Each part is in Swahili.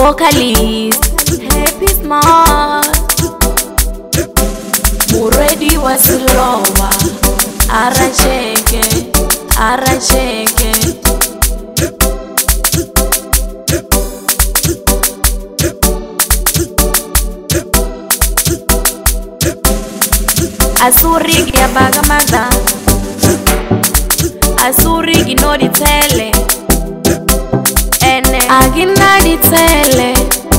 Vocalist HappySmall. Muredi wasilowa. Aracheke. Asurigi abagamada. Asurigi no ditele. Ene agina ditele.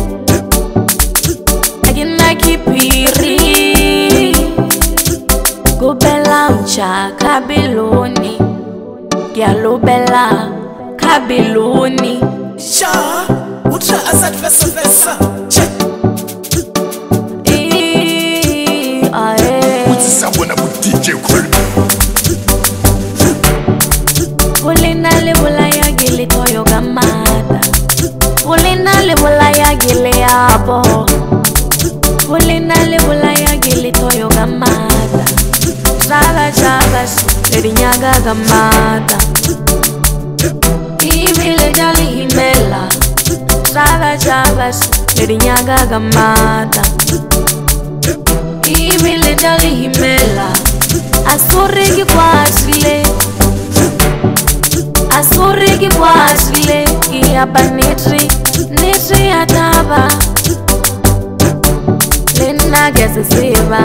Agina kipiri. Gobela ucha kabeloni. Gyalo bella kabeloni. Sha ucha asat vesa. Che. Sabona bu DJ Cool. Ulina le bulaya gele toyo gamada. Ulina le bulaya gele abo. Ulina le bulaya gele toyo gamada. Jagas, erinyaga gamada. Ibile jali himela. Jagas, erinyaga gamada. Ibile jali himela. Asurigi kwasile. Iyaba nitri ataba. Lena gese seba.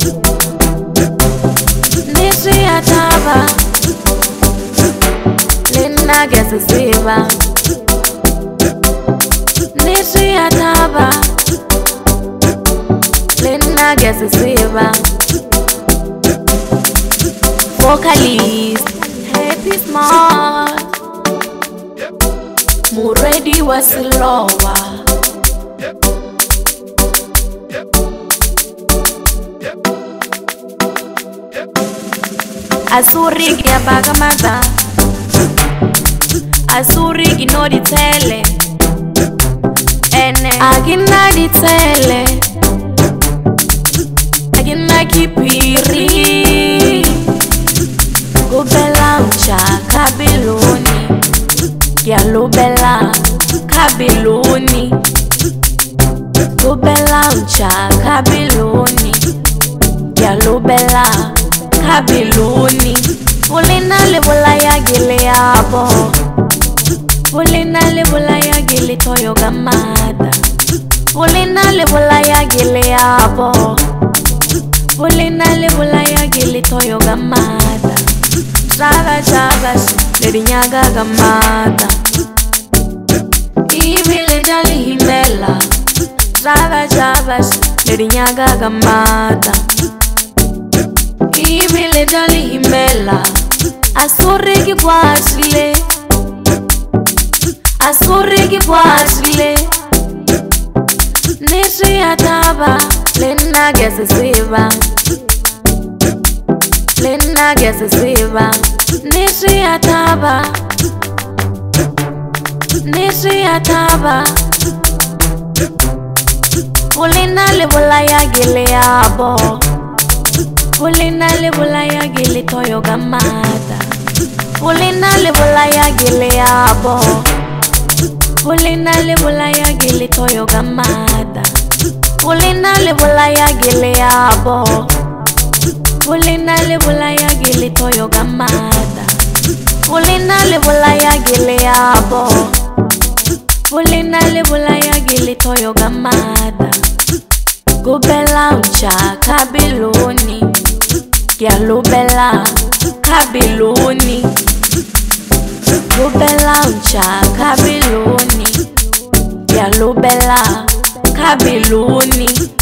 Nitri ataba. Lena gese seba. Nitri ataba. Lena gese seba. Vocalist HappySmall. Muredi wasilowa. Asurigi abagamada. Asurigi no ditele. Ene agina ditele. Agina kipiri. Gobela ucha kabeloni. Gyalo bella kabeloni. Gobela ucha kabeloni. Gyalo bella kabeloni. Ulina le bulaya gele abo. Ulina le bulaya gele toyo gamada. Ulina le bulaya gele abo. Ulina le bulaya gele toyo gamada. Jagas, erinyaga gamada. Ibile jali himela. Jagas, erinyaga gamada. Ibile jali himela. Asurigi kwasile. Nitri ataba. Lena gese seba. Lena gese seba. Nitri ataba. Ulina le bulaya gele abo. Ulina le bulaya gele toyo gamada. Ulina le bulaya gele abo. Ulina le bulaya gele toyo gamada. Ulina le bulaya gele abo. Ulina le bulaya gele toyo gamada. Ulina le bulaya gele abo. Ulina le bulaya gele toyo gamada. Gobela ucha kabeloni. Gyalo bella kabeloni. Gobela ucha kabeloni. Gyalo bella kabeloni.